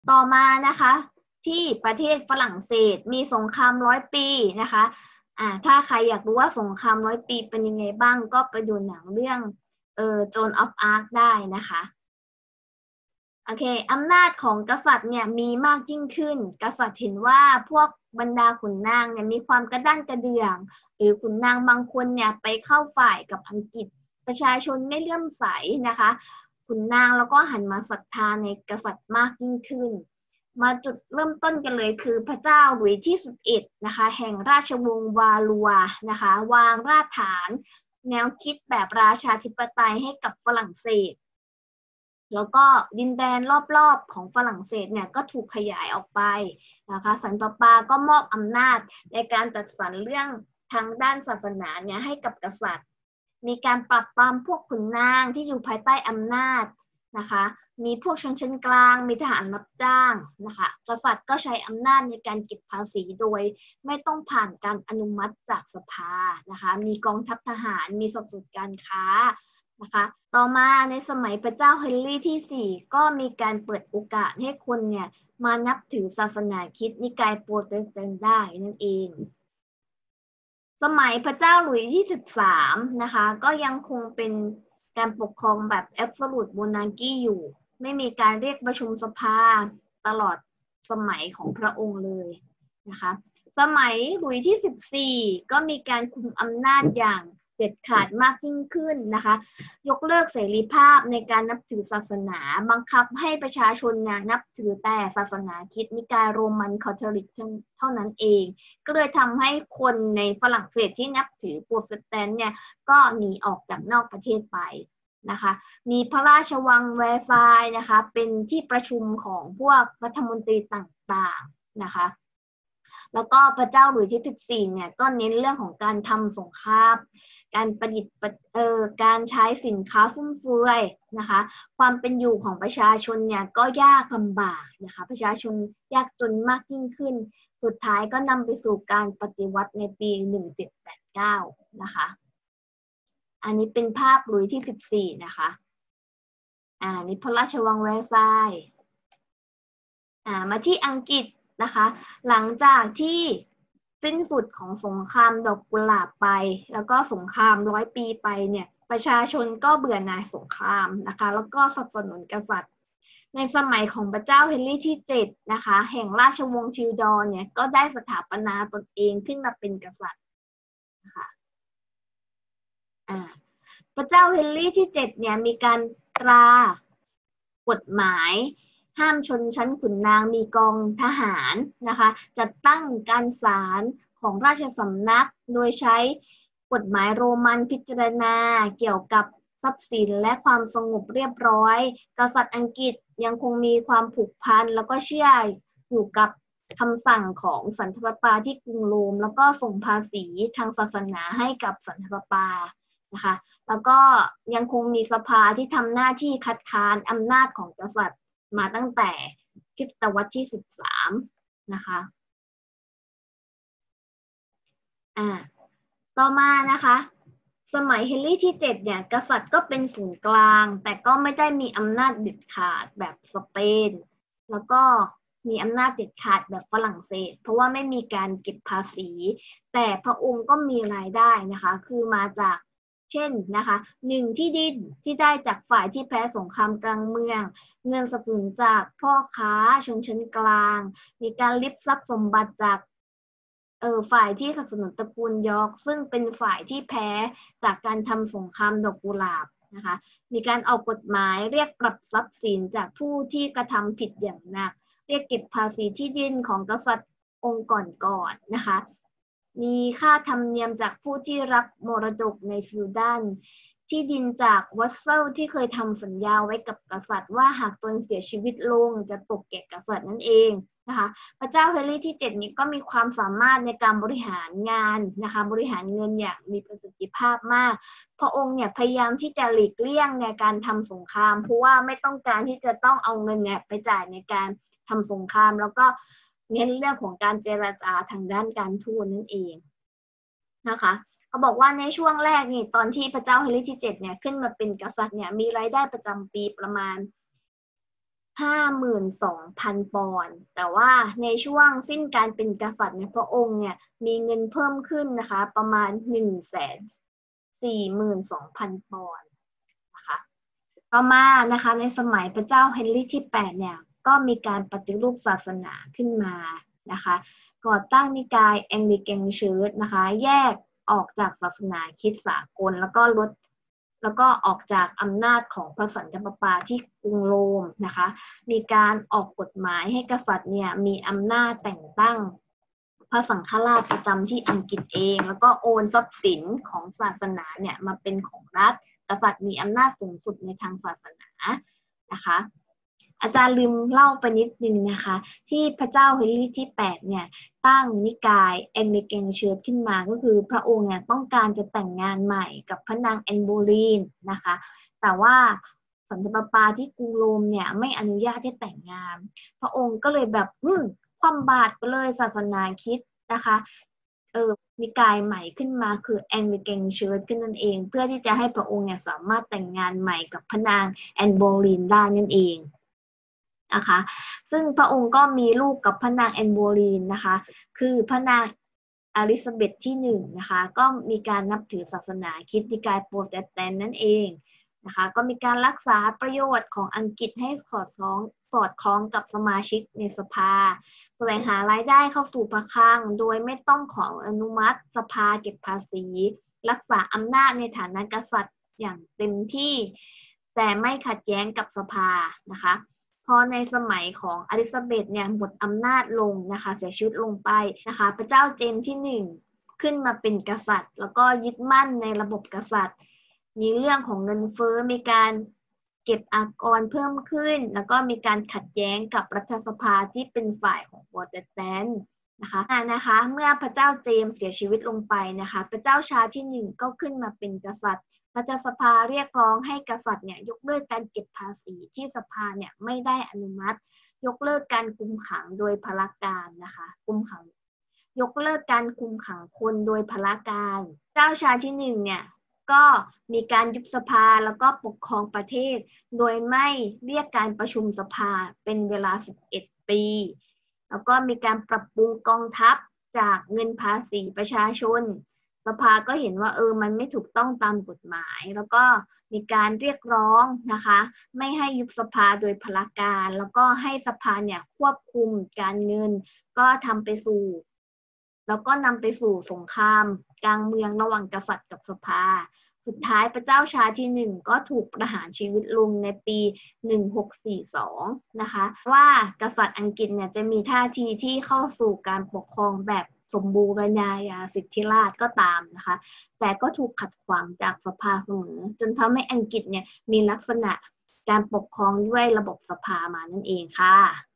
ต่อมานะคะที่ประเทศฝรั่งเศสมีสงคราม100 ปีนะคะถ้าใครอยากรู้ว่าสงคราม100 ปีเป็นยังไงบ้างก็ไปดูหนังเรื่องJoan of Arc ได้นะคะโอเคอำนาจของกษัตริย์เนี่ยมีมากยิ่งขึ้นกษัตริย์เห็นว่าพวกบรรดาขุนนางเนี่ยมีความกระด้างกระเดื่องหรือขุนนางบางคนเนี่ยไปเข้าฝ่ายกับอังกฤษประชาชนไม่เลื่อมใสนะคะขุนนางแล้วก็หันมาศรัทธาในกษัตริย์มากยิ่งขึ้นมาจุดเริ่มต้นกันเลยคือพระเจ้าหลุยส์ที่11นะคะแห่งราชวงศ์วาลัวนะคะวางรากฐานแนวคิดแบบราชาธิปไตยให้กับฝรั่งเศสแล้วก็ดินแดนรอบๆของฝรั่งเศสเนี่ยก็ถูกขยายออกไปนะคะสันตะปาก็มอบอำนาจในการจัดสรรเรื่องทางด้านศาสนาเนี่ยให้กับกษัตริย์มีการปราบปรามพวกขุนนางที่อยู่ภายใต้อำนาจนะคะมีพวกชนชั้นกลางมีทหารรับจ้างนะคะกษัตริย์ก็ใช้อำนาจในการเก็บภาษีโดยไม่ต้องผ่านการอนุมัติจากสภานะคะมีกองทัพทหารมีสอบสวนการค้านะคะต่อมาในสมัยพระเจ้าเฮนรี่ที่ 4ก็มีการเปิดโอกาสให้คนเนี่ยมานับถือศาสนาคริสต์นิกายโปรเตสแตนต์ได้นั่นเองสมัยพระเจ้าหลุยส์ที่13นะคะก็ยังคงเป็นการปกครองแบบ Absolute Monarchy อยู่ไม่มีการเรียกประชุมสภาตลอดสมัยของพระองค์เลยนะคะสมัยหลุยส์ที่14ก็มีการคุมอำนาจอย่างเด็ดขาดมากยิ่งขึ้นนะคะยกเลิกเสรีภาพในการนับถือศาสนาบังคับให้ประชาชนนับถือแต่ศาสนาคริสต์นิกายโรมันคาทอลิกเท่านั้นเองก็เลยทำให้คนในฝรั่งเศสที่นับถือโปรเตสแตนต์เนี่ยก็หนีออกจากนอกประเทศไปนะคะมีพระราชวังแวร์ซายน์นะคะเป็นที่ประชุมของพวกรัฐมนตรีต่างๆนะคะแล้วก็พระเจ้าหลุยส์ที่14เนี่ยก็เน้นเรื่องของการทำสงครามการประดิษฐ์การใช้สินค้าฟุ่มเฟือยนะคะความเป็นอยู่ของประชาชนเนี่ยก็ยากลำบากนะคะประชาชนยากจนมากยิ่งขึ้นสุดท้ายก็นำไปสู่การปฏิวัติในปี1789นะคะอันนี้เป็นภาพหลุยส์ที่14นะคะนี่พระราชวังแวร์ซายน์มาที่อังกฤษนะคะหลังจากที่สิ้นสุดของสงครามดอกกุหลาบไปแล้วก็สงคราม100 ปีไปเนี่ยประชาชนก็เบื่อหน่ายสงครามนะคะแล้วก็สนับสนุนกษัตริย์ในสมัยของพระเจ้าเฮนรี่ที่7นะคะแห่งราชวงศ์ทิวดอร์เนี่ยก็ได้สถาปนาตนเองขึ้นมาเป็นกษัตริย์นะคะพระเจ้าเฮนรี่ที่7เนี่ยมีการตรากฎหมายห้ามชนชั้นขุนนางมีกองทหารนะคะจัดตั้งการศาลของราชสำนักโดยใช้กฎหมายโรมันพิจารณาเกี่ยวกับทรัพย์สินและความสงบเรียบร้อยกษัตริย์อังกฤษยังคงมีความผูกพันแล้วก็เชื่ออยู่กับคำสั่งของสันทรปาที่กรุงโรมแล้วก็ส่งภาษีทางศาสนาให้กับสันทรปานะคะแล้วก็ยังคงมีสภาที่ทำหน้าที่คัดค้านอำนาจของกษัตริย์มาตั้งแต่คริสตวรรษที่13นะคะต่อมานะคะสมัยเฮนรี่ที่7เนี่ยกษัตริย์ก็เป็นศูนย์กลางแต่ก็ไม่ได้มีอำนาจเด็ดขาดแบบสเปนแล้วก็มีอำนาจเด็ดขาดแบบฝรั่งเศสเพราะว่าไม่มีการเก็บภาษีแต่พระองค์ก็มีรายได้นะคะคือมาจากเช่นนะคะ1ที่ดินที่ได้จากฝ่ายที่แพ้สงครามกลางเมืองเงินสนับสนุนจากพ่อค้าชนชั้นกลางมีการริบทรัพย์สมบัติจากฝ่ายที่สนับสนุนตระกูลยอร์กซึ่งเป็นฝ่ายที่แพ้จากการทำสงครามดอกกุหลาบนะคะมีการออกกฎหมายเรียกปรับทรัพย์สินจากผู้ที่กระทำผิดอย่างหนักเรียกเก็บภาษีที่ดินของกษัตริย์องค์ก่อนๆนะคะมีค่าธรรมเนียมจากผู้ที่รับมรดกในฟิวดัลที่ดินจากวัสเซลที่เคยทำสัญญาไว้กับกษัตริย์ว่าหากตนเสียชีวิตลงจะตกแก่กษัตริย์นั่นเองนะคะพระเจ้าเฮนรี่ที่7นี้ก็มีความสามารถในการบริหารงานนะคะบริหารเงินอย่างมีประสิทธิภาพมากพระองค์เนี่ยพยายามที่จะหลีกเลี่ยงในการทำสงครามเพราะว่าไม่ต้องการที่จะต้องเอาเงินเนี่ยไปจ่ายในการทำสงครามแล้วก็เน้นเรื่องของการเจรจาทางด้านการทูตนั่นเองนะคะเขาบอกว่าในช่วงแรกนี่ตอนที่พระเจ้าเฮนรี่ที่7เนี่ยขึ้นมาเป็นกษัตริย์เนี่ยมีรายได้ประจำปีประมาณ 52,000 ปอนด์แต่ว่าในช่วงสิ้นการเป็นกษัตริย์เนี่ยพระองค์เนี่ยมีเงินเพิ่มขึ้นนะคะประมาณ142,000 ปอนด์นะคะต่อมานะคะในสมัยพระเจ้าเฮนรี่ที่ 8เนี่ยก็มีการปฏิรูปศาสนาขึ้นมานะคะก่อตั้งนิกายแองลิกันเชิร์ชนะคะแยกออกจากศาสนาคริสต์สากลแล้วก็ออกจากอำนาจของพระสันตะปาปาที่กรุงโรมนะคะมีการออกกฎหมายให้กษัตริย์เนี่ยมีอำนาจแต่งตั้งพระสังฆราชประจำที่อังกฤษเองแล้วก็โอนทรัพย์สินของศาสนาเนี่ยมาเป็นของรัฐกษัตริย์มีอำนาจสูงสุดในทางศาสนานะคะอาจารย์ลืมเล่าไปนิดนึงนะคะที่พระเจ้าเฮนรี่ที่ 8เนี่ยตั้งนิกายแองลิกันเชิร์ชขึ้นมาก็คือพระองค์เนี่ยต้องการจะแต่งงานใหม่กับพระนางแอนโบลีนนะคะแต่ว่าสันตะปาปาที่กรุงโรมเนี่ยไม่อนุญาตให้แต่งงานพระองค์ก็เลยแบบคว่ำบาตรไปเลยศาสนาคริสต์นะคะนิกายใหม่ขึ้นมาคือแองลิกันเชิร์ชขึ้นนั่นเองเพื่อที่จะให้พระองค์เนี่ยสามารถแต่งงานใหม่กับพระนางแอนโบลีนได้นั่นเองนะคะซึ่งพระองค์ก็มีลูกกับพระนางแอนโบลีนนะคะคือพระนางอลิซาเบธที่1นะคะก็มีการนับถือศาสนาคริสต์นิกายโปรเตสแตนต์นั่นเองนะคะก็มีการรักษาประโยชน์ของอังกฤษให้สอดคล้องกับสมาชิกในสภาแสวงหารายได้เข้าสู่พระคลังโดยไม่ต้องขออนุมัติสภาเก็บภาษีรักษาอำนาจในฐานะกษัตริย์อย่างเต็มที่แต่ไม่ขัดแย้งกับสภานะคะพอในสมัยของอลิซาเบธเนี่ยหมดอำนาจลงนะคะเสียชีวิตลงไปนะคะพระเจ้าเจมส์ที่1ขึ้นมาเป็นกษัตริย์แล้วก็ยึดมั่นในระบบกษัตริย์มีเรื่องของเงินเฟ้อมีการเก็บอากรเพิ่มขึ้นแล้วก็มีการขัดแย้งกับรัฐสภาที่เป็นฝ่ายของโปรเตสแตนต์นะคะเมื่อพระเจ้าเจมส์เสียชีวิตลงไปนะคะพระเจ้าชาที่1ก็ขึ้นมาเป็นกษัตริย์รัฐสภาเรียกร้องให้กษัตริย์เนี่ยยกเลิกการเก็บภาษีที่สภาเนี่ยไม่ได้อนุมัติยกเลิกการคุมขังโดยพลการนะคะยกเลิกการคุมขังคนโดยพลการเจ้าชาที่1เนี่ยก็มีการยุบสภาแล้วก็ปกครองประเทศโดยไม่เรียกการประชุมสภาเป็นเวลา11 ปีแล้วก็มีการปรับปรุงกองทัพจากเงินภาษีประชาชนสภาก็เห็นว่ามันไม่ถูกต้องตามกฎหมายแล้วก็มีการเรียกร้องนะคะไม่ให้ยุบสภาโดยพลการแล้วก็ให้สภาเนี่ยควบคุมการเงินก็นำไปสู่สงครามกลางเมืองระหว่างกษัตริย์กับสภาสุดท้ายพระเจ้าชาที่1ก็ถูกประหารชีวิตลงในปี1642นะคะว่ากษัตริย์อังกฤษเนี่ยจะมีท่าทีที่เข้าสู่การปกครองแบบสมบูรณาญาสิทธิราชย์ก็ตามนะคะแต่ก็ถูกขัดขวางจากสภาเสมอจนทำให้อังกฤษเนี่ยมีลักษณะการปกครองด้วยระบบสภามานั่นเองค่ะ